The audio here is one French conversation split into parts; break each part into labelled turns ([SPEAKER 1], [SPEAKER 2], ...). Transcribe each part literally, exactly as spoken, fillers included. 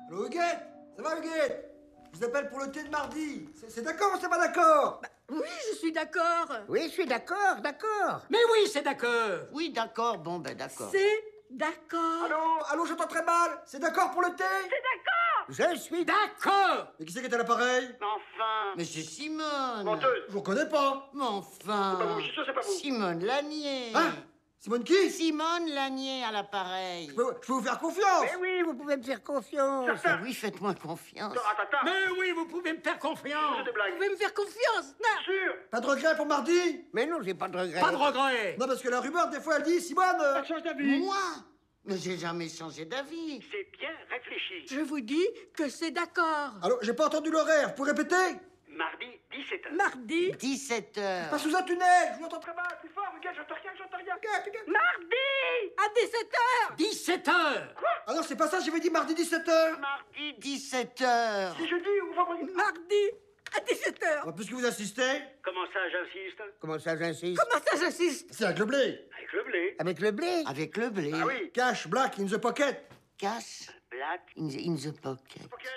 [SPEAKER 1] Allô, Huguette? Ça va, Huguette? Je vous appelle pour le thé de mardi. C'est c'est d'accord ou c'est pas d'accord?
[SPEAKER 2] Bah, oui, je suis d'accord.
[SPEAKER 3] Oui, je suis d'accord, d'accord.
[SPEAKER 4] Mais oui, c'est d'accord.
[SPEAKER 3] Oui, d'accord, bon, ben d'accord.
[SPEAKER 2] C'est d'accord.
[SPEAKER 1] Allô? Allô, j'entends très mal. C'est d'accord pour le thé?
[SPEAKER 3] Je suis d'accord.
[SPEAKER 4] D'accord.
[SPEAKER 1] Mais qui c'est qui est à l'appareil?
[SPEAKER 3] Mais enfin, mais c'est Simone.
[SPEAKER 1] Menteuse. Je vous reconnais pas.
[SPEAKER 3] Mais enfin.
[SPEAKER 1] C'est pas vous, je suis sûr, c'est pas vous.
[SPEAKER 3] Simone Lanier.
[SPEAKER 1] Hein? Simone qui?
[SPEAKER 3] Simone Lanier à l'appareil.
[SPEAKER 1] Je peux, je peux vous faire confiance.
[SPEAKER 3] Mais oui, vous pouvez me faire confiance. Ah oui, faites-moi confiance.
[SPEAKER 4] Mais oui, vous pouvez me faire confiance.
[SPEAKER 2] Vous pouvez me faire confiance. Non.
[SPEAKER 1] Pas de regret pour mardi?
[SPEAKER 3] Mais non, j'ai pas de regret.
[SPEAKER 4] Pas de regret.
[SPEAKER 1] Non, parce que la rumeur, des fois, elle dit Simone. euh,
[SPEAKER 3] Moi? Mais j'ai jamais changé d'avis.
[SPEAKER 5] C'est bien réfléchi.
[SPEAKER 2] Je vous dis que c'est d'accord.
[SPEAKER 1] Allô, j'ai pas entendu l'horaire. Vous pouvez répéter?
[SPEAKER 5] Mardi, dix-sept heures.
[SPEAKER 2] Mardi.
[SPEAKER 3] dix-sept heures.
[SPEAKER 1] Pas sous un tunnel. Je vous entends très mal.
[SPEAKER 5] Plus fort, regarde, j'entends rien, j'entends rien.
[SPEAKER 2] Mardi à dix-sept heures.
[SPEAKER 4] dix-sept heures.
[SPEAKER 1] Ah non, c'est pas ça. J'avais dit mardi dix-sept heures.
[SPEAKER 3] Mardi, dix-sept heures.
[SPEAKER 5] C'est jeudi ou vendredi?
[SPEAKER 2] Mardi à dix-sept heures.
[SPEAKER 1] Bah, puisque vous insistez,
[SPEAKER 5] Comment ça, j'insiste?
[SPEAKER 3] Comment ça, j'insiste?
[SPEAKER 2] Comment ça, j'insiste?
[SPEAKER 1] c'est avec le blé.
[SPEAKER 5] Avec le blé.
[SPEAKER 3] Avec le blé. Avec le blé.
[SPEAKER 5] Ah oui.
[SPEAKER 1] Cash, black, in the pocket.
[SPEAKER 3] Cash
[SPEAKER 5] Black.
[SPEAKER 3] in the, in the pocket.
[SPEAKER 5] Ok.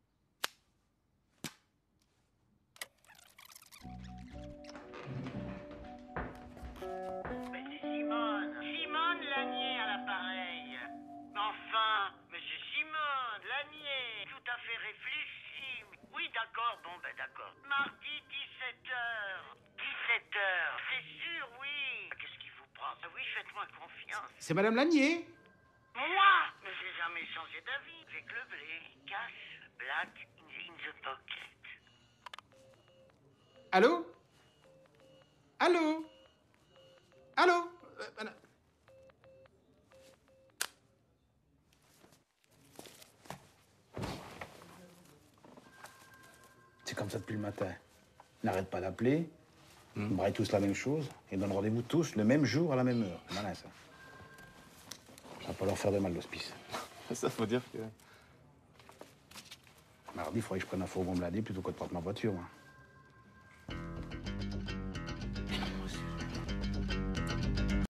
[SPEAKER 5] Mais c'est Simone. Simone Lanier à l'appareil. Mais enfin, mais c'est Simone Lanier. Tout à fait réfléchi. Oui, d'accord, bon, ben d'accord. Mardi, dix-sept heures. dix-sept heures, c'est sûr, oui. Qu'est-ce qui vous prend? Ah oui, faites-moi confiance.
[SPEAKER 4] C'est Madame Lanier.
[SPEAKER 5] Moi? Mais j'ai jamais changé d'avis. Avec le blé. Cash, black, in the, in the pocket.
[SPEAKER 4] Allô? Allô? Allô? Euh, madame-
[SPEAKER 6] C'est comme ça depuis le matin. Ils n'arrêtent pas d'appeler, ils braillent tous la même chose, et donnent rendez-vous tous le même jour à la même heure. C'est malin, ça. Ça va pas leur faire de mal, l'hospice.
[SPEAKER 7] Ça, faut dire que...
[SPEAKER 6] Mardi, il faudrait que je prenne un fourgon blindé plutôt que de prendre ma voiture, moi.